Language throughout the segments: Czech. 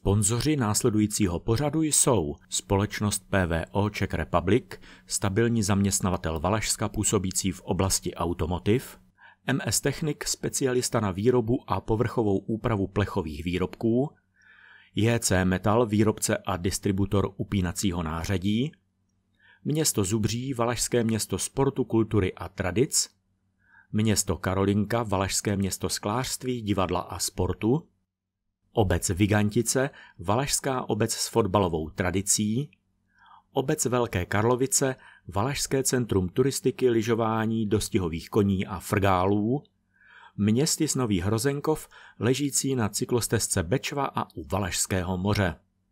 Sponzoři následujícího pořadu jsou společnost PVO Czech Republic, stabilní zaměstnavatel Valašska působící v oblasti automotiv, MS Technik, specialista na výrobu a povrchovou úpravu plechových výrobků, JC Metal, výrobce a distributor upínacího nářadí, Město Zubří, Valašské město sportu, kultury a tradic, Město Karolinka, Valašské město sklářství, divadla a sportu, Obec Vigantice, Valašská obec s fotbalovou tradicí, Obec Velké Karlovice, Valašské centrum turistiky, lyžování, dostihových koní a frgálů, Městys Nový Hrozenkov, ležící na cyklostezce Bečva a u Valašského moře.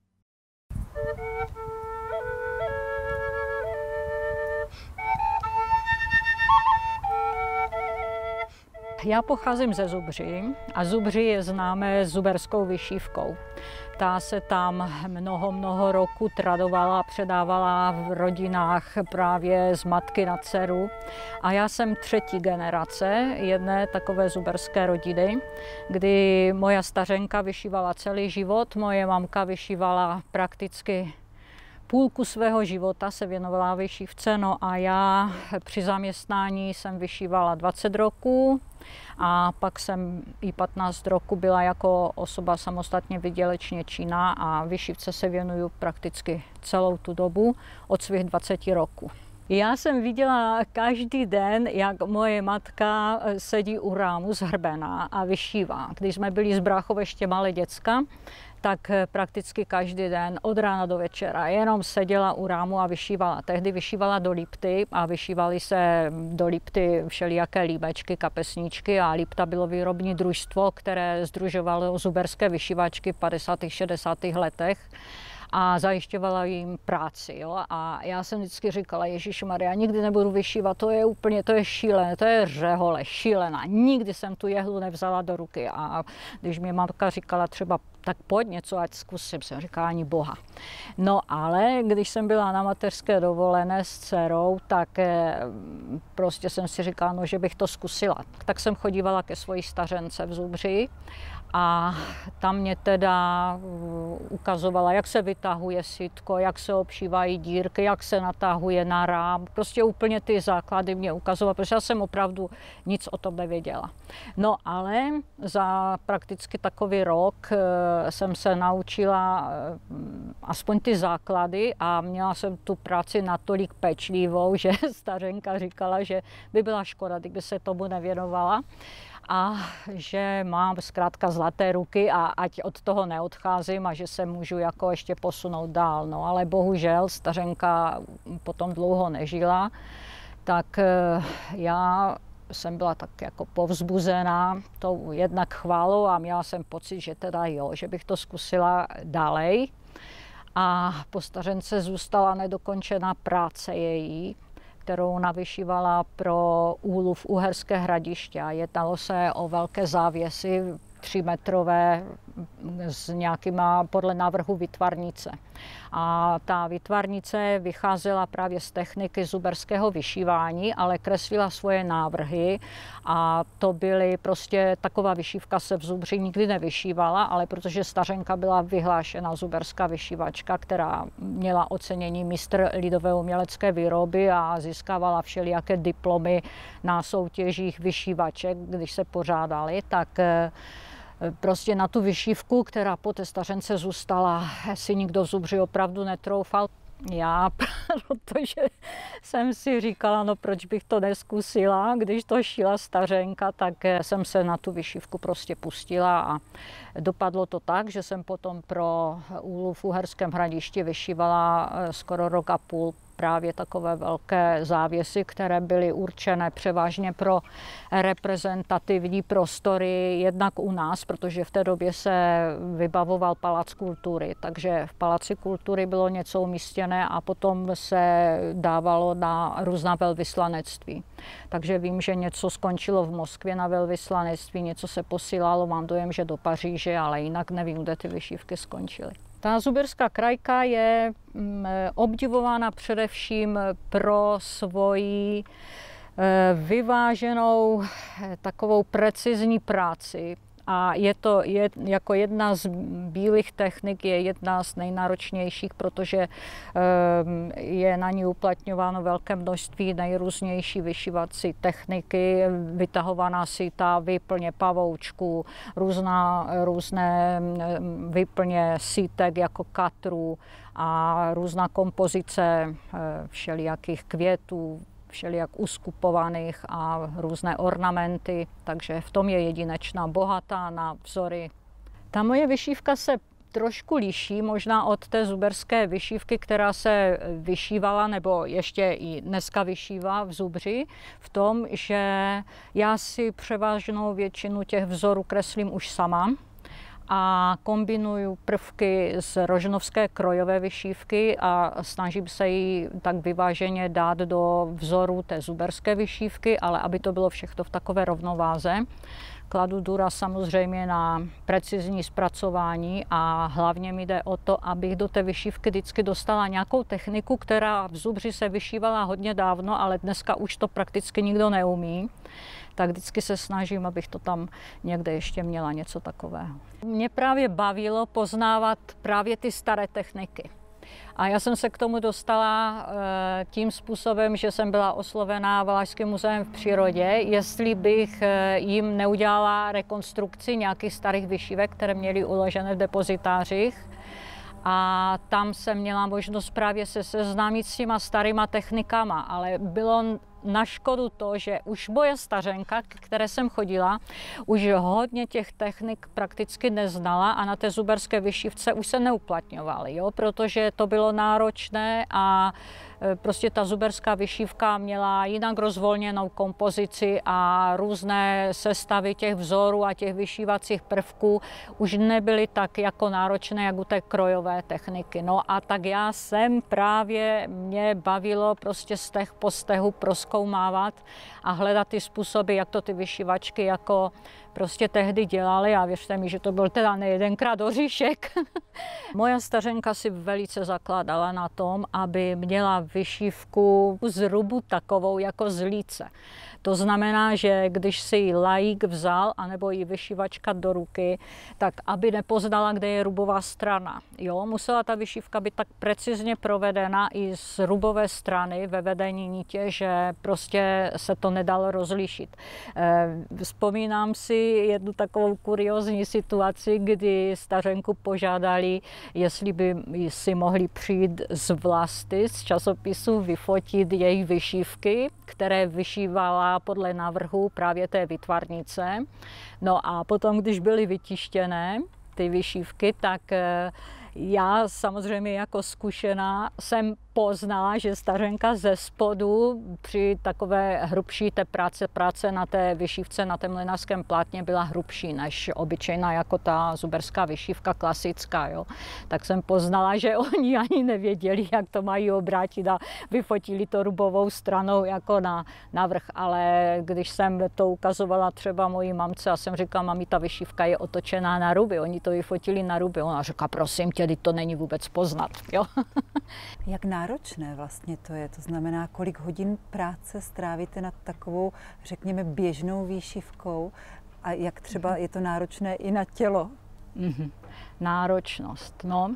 Já pocházím ze Zubří a Zubří je známé zuberskou vyšívkou. Ta se tam mnoho roků tradovala, předávala v rodinách právě z matky na dceru. A já jsem třetí generace jedné takové zuberské rodiny, kdy moja stařenka vyšívala celý život, moje mamka vyšívala prakticky půlku svého života, se věnovala vyšívce, no a já při zaměstnání jsem vyšívala 20 roků a pak jsem i 15 roků byla jako osoba samostatně výdělečně činná a vyšívce se věnuju prakticky celou tu dobu od svých 20 roků. Já jsem viděla každý den, jak moje matka sedí u rámu zhrbená a vyšívá. Když jsme byli s bráchou ještě malé děcka, tak prakticky každý den od rána do večera jenom seděla u rámu a vyšívala. Tehdy vyšívala do lipty a vyšívaly se do lipty všelijaké líbečky, kapesníčky a lipta bylo výrobní družstvo, které sdružovalo zuberské vyšívačky v 50. 60. letech a zajišťovala jim práci. Jo? A já jsem vždycky říkala, Ježišmarja, nikdy nebudu vyšívat, to je úplně, to je šílené, to je řehole, šílená. Nikdy jsem tu jehlu nevzala do ruky a když mi mamka říkala třeba, tak pojď něco, ať zkusím, jsem říkala, ani boha. No ale když jsem byla na mateřské dovolené s dcerou, tak prostě jsem si říkala, no, že bych to zkusila. Tak jsem chodívala ke svojí stařence v Zubří a tam mě teda ukazovala, jak se vytahuje sitko, jak se obšívají dírky, jak se natahuje na rám. Prostě úplně ty základy mě ukazovala, protože já jsem opravdu nic o tom nevěděla. No ale za prakticky takový rok jsem se naučila aspoň ty základy a měla jsem tu práci natolik pečlivou, že stařenka říkala, že by byla škoda, kdyby se tomu nevěnovala a že mám zkrátka zlaté ruky a ať od toho neodcházím a že se můžu jako ještě posunout dál. No ale bohužel stařenka potom dlouho nežila, tak já jsem byla tak jako povzbuzená tou jednak chválou a měla jsem pocit, že teda jo, že bych to zkusila dálej. A po stařence zůstala nedokončená práce její, kterou ona vyšívala pro úlov Uherské Hradiště. Jednalo se o velké závěsy 3metrové s nějakýma podle návrhu vytvarnice. A ta vytvarnice vycházela právě z techniky zuberského vyšívání, ale kreslila svoje návrhy a to byly prostě, taková vyšívka se v Zubří nikdy nevyšívala, ale protože stařenka byla vyhlášena zuberská vyšívačka, která měla ocenění mistr lidové umělecké výroby a získávala všelijaké diplomy na soutěžích vyšívaček, když se pořádaly, tak prostě na tu vyšívku, která po té stařence zůstala, si nikdo v Zubří opravdu netroufal. Já, protože jsem si říkala, no proč bych to neskusila, když to šila stařenka, tak jsem se na tu vyšívku prostě pustila a dopadlo to tak, že jsem potom pro úlov v Uherském Hradišti vyšívala skoro rok a půl právě takové velké závěsy, které byly určené převážně pro reprezentativní prostory, jednak u nás, protože v té době se vybavoval Palác kultury, takže v Paláci kultury bylo něco umístěné a potom se dávalo na různá velvyslanectví. Takže vím, že něco skončilo v Moskvě na velvyslanectví, něco se posílalo, mám dojem, že do Paříže, ale jinak nevím, kde ty vyšívky skončily. Ta zuberská krajka je obdivována především pro svoji vyváženou takovou precizní práci A je to jako jedna z bílých technik, je jedna z nejnáročnějších, protože je na ní uplatňováno velké množství nejrůznější vyšívací techniky, vytahovaná síta, výplně pavoučků, různé výplně sítek jako katrů a různá kompozice všelijakých květů, všelijak uskupovaných a různé ornamenty, takže v tom je jedinečná, bohatá na vzory. Ta moje vyšívka se trošku liší možná od té zuberské vyšívky, která se vyšívala nebo ještě i dneska vyšívá v Zubři, v tom, že já si převážnou většinu těch vzorů kreslím už sama a kombinuju prvky z rožnovské krojové vyšívky a snažím se ji tak vyváženě dát do vzoru té zuberské vyšívky, ale aby to bylo všechno v takové rovnováze. Kladu důraz samozřejmě na precizní zpracování a hlavně mi jde o to, abych do té vyšívky vždycky dostala nějakou techniku, která v Zubři se vyšívala hodně dávno, ale dneska už to prakticky nikdo neumí. Tak vždycky se snažím, abych to tam někde ještě měla něco takového. Mě právě bavilo poznávat právě ty staré techniky. A já jsem se k tomu dostala tím způsobem, že jsem byla oslovená Valašským muzeem v přírodě, jestli bych jim neudělala rekonstrukci nějakých starých vyšívek, které měly uložené v depozitářích. A tam jsem měla možnost právě se seznámit s těma starýma technikama, ale bylo na škodu to, že už moje stařenka, k které jsem chodila, už hodně těch technik prakticky neznala a na té zuberské vyšívce už se neuplatňovaly, protože to bylo náročné a prostě ta zuberská vyšívka měla jinak rozvolněnou kompozici a různé sestavy těch vzorů a těch vyšívacích prvků už nebyly tak jako náročné, jak u té krojové techniky. No a tak já jsem právě, mě bavilo prostě steh po stehu prozkoumávat a hledat ty způsoby, jak to ty vyšívačky jako prostě tehdy dělali a věřte mi, že to byl teda nejedenkrát oříšek. Moja stařenka si velice zakládala na tom, aby měla vyšívku zhrubu takovou jako z líce. To znamená, že když si ji laik vzal, anebo ji vyšívačka do ruky, tak aby nepoznala, kde je rubová strana. Jo, musela ta vyšívka být tak precizně provedena i z rubové strany ve vedení nitě, že prostě se to nedalo rozlišit. Vzpomínám si jednu takovou kuriózní situaci, kdy stařenku požádali, jestli by si mohli přijít z Vlasty, z časopisu, vyfotit její vyšívky, které vyšívala podle návrhu právě té výtvarnice. No a potom, když byly vytištěné ty vyšívky, tak já samozřejmě jako zkušená jsem poznala, že stařenka ze spodu při takové hrubší té práce na té vyšívce, na tom mlynářském plátně byla hrubší než obyčejná jako ta zuberská vyšívka klasická. Jo. Tak jsem poznala, že oni ani nevěděli, jak to mají obrátit a vyfotili to rubovou stranou jako na vrch. Ale když jsem to ukazovala třeba mojí mamce a jsem říkala, mami, ta vyšívka je otočená na ruby, oni to vyfotili na ruby. Ona říká, prosím tě, to není vůbec poznat. Jo. Jak náročné vlastně to je? To znamená, kolik hodin práce strávíte nad takovou, řekněme, běžnou výšivkou a jak třeba je to náročné i na tělo? Náročnost, no.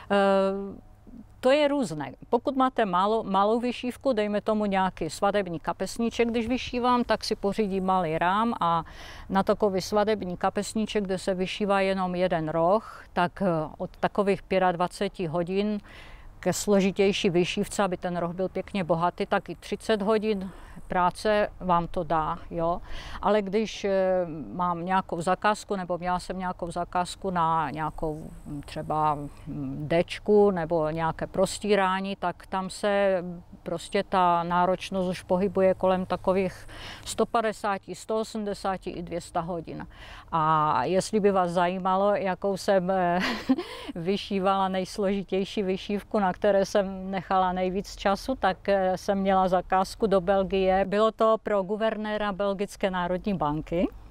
To je různé. Pokud máte malou vyšívku, dejme tomu nějaký svatební kapesníček, když vyšívám, tak si pořídím malý rám a na takový svatební kapesníček, kde se vyšívá jenom jeden roh, tak od takových 25 hodin ke složitější vyšívce, aby ten roh byl pěkně bohatý, tak i 30 hodin práce vám to dá, jo. Ale když mám nějakou zakázku, nebo měla jsem nějakou zakázku na nějakou třeba dečku nebo nějaké prostírání, tak tam se prostě ta náročnost už pohybuje kolem takových 150, 180 i 200 hodin. A jestli by vás zajímalo, jakou jsem vyšívala nejsložitější vyšívku, na které jsem nechala nejvíc času, tak jsem měla zakázku do Belgie. Bylo to pro guvernéra Belgické národní banky,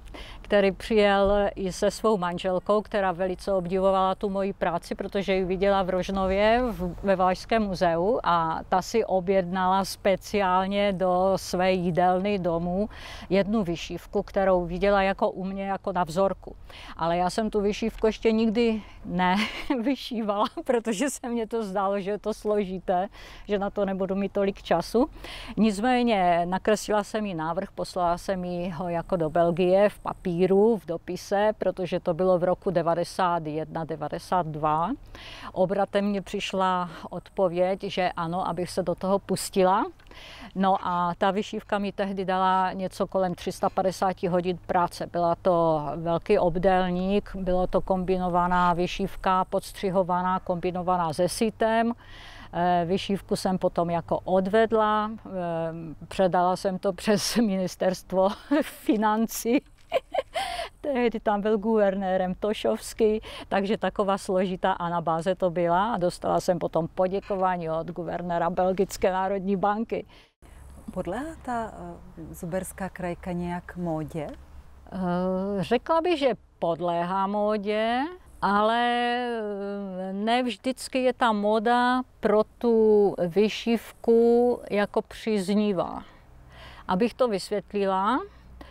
který přijel i se svou manželkou, která velice obdivovala tu moji práci, protože ji viděla v Rožnově ve Valašském muzeu a ta si objednala speciálně do své jídelny domů jednu vyšívku, kterou viděla jako u mě jako na vzorku. Ale já jsem tu vyšívku ještě nikdy nevyšívala, protože se mně to zdálo, že je to složité, že na to nebudu mít tolik času. Nicméně nakreslila jsem jí návrh, poslala jsem jí ho jako do Belgie v papíru, v dopise, protože to bylo v roku 91, 92. Obratem mě přišla odpověď, že ano, abych se do toho pustila. No a ta vyšívka mi tehdy dala něco kolem 350 hodin práce. Byla to velký obdélník, bylo to kombinovaná vyšívka, podstřihovaná, kombinovaná se sitem. Vyšívku jsem potom jako odvedla, předala jsem to přes ministerstvo financí. Tehdy tam byl guvernérem Tošovský, takže taková složitá anabáze to byla a dostala jsem potom poděkování od guvernéra Belgické národní banky. Podléhá ta zuberská krajka nějak módě? Řekla bych, že podléhá módě, ale ne vždycky je ta móda pro tu vyšívku jako příznivá. Abych to vysvětlila,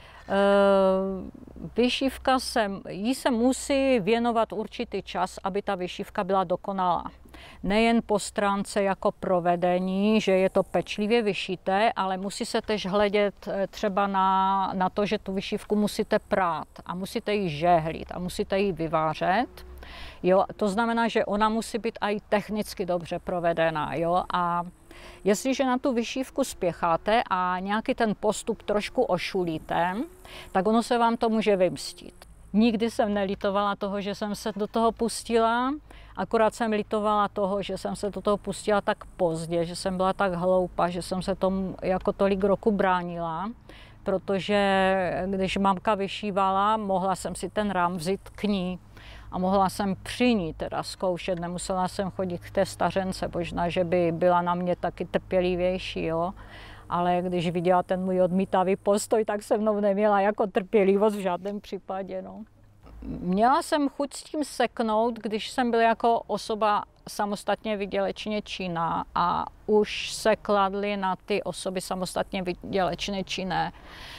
vyšívka jí se musí věnovat určitý čas, aby ta vyšívka byla dokonalá. Nejen po stránce jako provedení, že je to pečlivě vyšité, ale musí se tež hledět třeba na to, že tu vyšívku musíte prát a musíte ji žehlit a musíte ji vyvářet. Jo, to znamená, že ona musí být i technicky dobře provedená. Jo? A jestliže na tu vyšívku spěcháte a nějaký ten postup trošku ošulíte, tak ono se vám to může vymstit. Nikdy jsem nelitovala toho, že jsem se do toho pustila, akorát jsem litovala toho, že jsem se do toho pustila tak pozdě, že jsem byla tak hloupá, že jsem se tomu jako tolik roku bránila, protože když mamka vyšívala, mohla jsem si ten rám vzít k ní a mohla jsem při ní teda zkoušet, nemusela jsem chodit k té stařence, možná, že by byla na mě taky trpělivější, jo. Ale když viděla ten můj odmítavý postoj, tak se mnou neměla jako trpělivost v žádném případě. No. Měla jsem chuť s tím seknout, když jsem byla jako osoba samostatně výdělečně činná a už se kladly na ty osoby samostatně výdělečně činné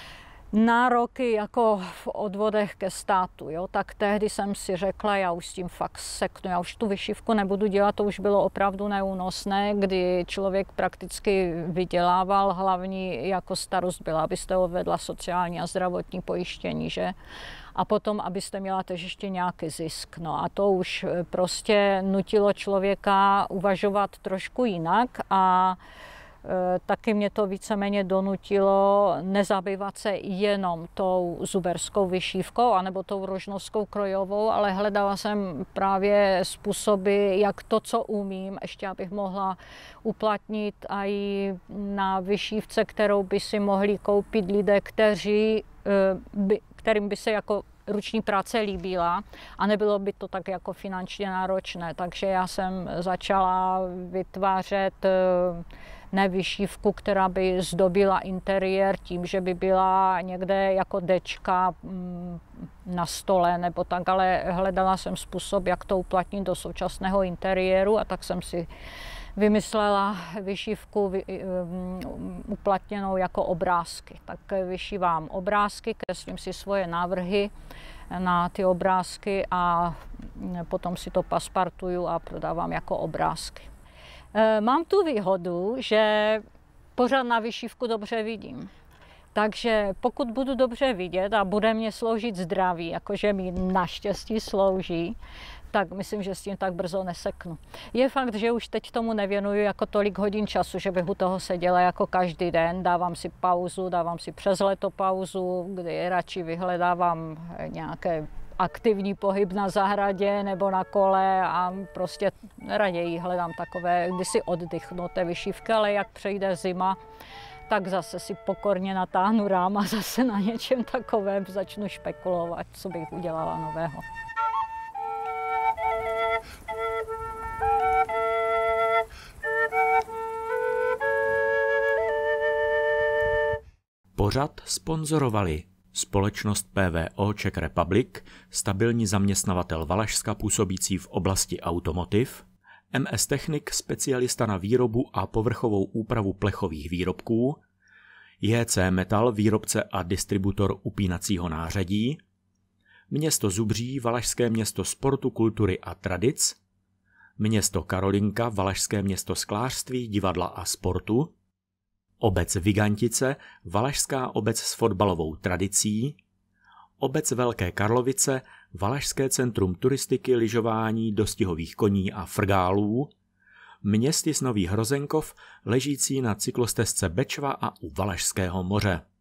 nároky jako v odvodech ke státu, jo? Tak tehdy jsem si řekla, já už s tím fakt seknu, já už tu vyšívku nebudu dělat, to už bylo opravdu neúnosné, kdy člověk prakticky vydělával, hlavní jako starost byla, abyste odvedla sociální a zdravotní pojištění, že? A potom, abyste měla tež ještě nějaký zisk. No a to už prostě nutilo člověka uvažovat trošku jinak a taky mě to víceméně donutilo nezabývat se jenom tou zuberskou vyšívkou anebo tou rožnovskou krojovou, ale hledala jsem právě způsoby, jak to, co umím, ještě abych mohla uplatnit i na vyšívce, kterou by si mohli koupit lidé, kterým by se jako ruční práce líbila a nebylo by to tak jako finančně náročné. Takže já jsem začala vytvářet vyšívku, která by zdobila interiér tím, že by byla někde jako dečka na stole nebo tak, ale hledala jsem způsob, jak to uplatnit do současného interiéru a tak jsem si vymyslela vyšívku uplatněnou jako obrázky. Tak vyšívám obrázky, kreslím si svoje návrhy na ty obrázky a potom si to paspartuju a prodávám jako obrázky. Mám tu výhodu, že pořád na vyšívku dobře vidím. Takže pokud budu dobře vidět a bude mě sloužit zdraví, jakože mi naštěstí slouží, tak myslím, že s tím tak brzo neseknu. Je fakt, že už teď tomu nevěnuju jako tolik hodin času, že bych u toho seděla jako každý den. Dávám si pauzu, dávám si přes leto pauzu, kdy radši vyhledávám nějaké aktivní pohyb na zahradě nebo na kole a prostě raději hledám takové, kdy si oddychnu té vyšívky, ale jak přejde zima, tak zase si pokorně natáhnu rám a zase na něčem takovém začnu špekulovat, co bych udělala nového. Pořad sponzorovali Společnost PVO Czech Republic, stabilní zaměstnavatel Valašska působící v oblasti automotiv, MS Technik, specialista na výrobu a povrchovou úpravu plechových výrobků, JC Metal, výrobce a distributor upínacího nářadí, město Zubří, Valašské město sportu, kultury a tradic, město Karolinka, Valašské město sklářství, divadla a sportu, obec Vigantice, Valašská obec s fotbalovou tradicí, obec Velké Karlovice, Valašské centrum turistiky, lyžování, dostihových koní a frgálů, městys Nový Hrozenkov, ležící na cyklostezce Bečva a u Valašského moře.